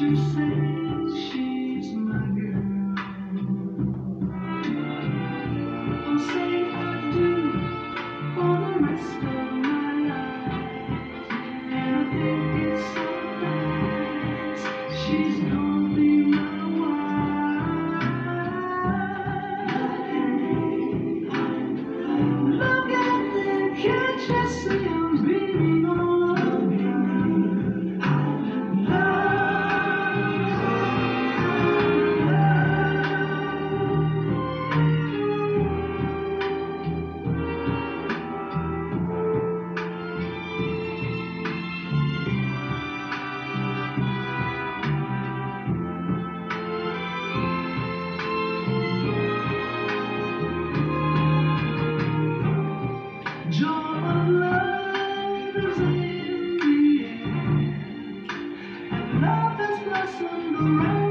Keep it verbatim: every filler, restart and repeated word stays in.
She says she's my girl. I'll say I do for the rest of my life, and I think it's so nice. She's gonna be my wife. Look at them, can't you see I'm beaming all over me? Joy of love is in the air, and love has blossomed around.